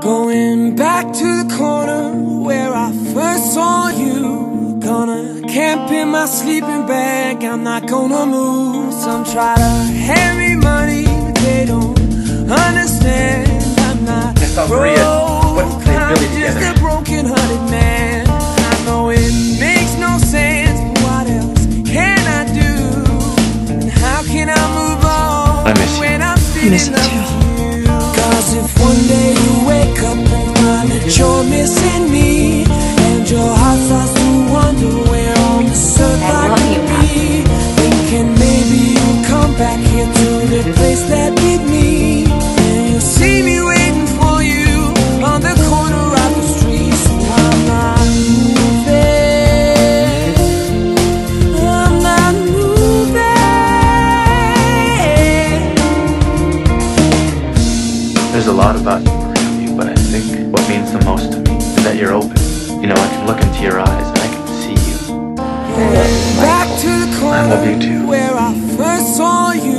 Going back to the corner where I first saw you. Gonna camp in my sleeping bag, I'm not gonna move. Some try to hand me money, but they don't understand. I'm not broke, I'm just a broken-hearted man. I know it makes no sense, but what else can I do? And how can I move on when I'm still in love with you? Cause if one day you wake up and find that you're missing me, and your heart starts to wonder where on this earth I could be, thinking maybe you'll come back here to the place that beat me, and you'll see me waiting for you on the corner of the street. So I'm not moving, I'm not moving. There's a lot about you, but I think what means the most to me is that you're open. You know, I can look into your eyes and I can see you. Back to the corner I love you too. where I first saw you.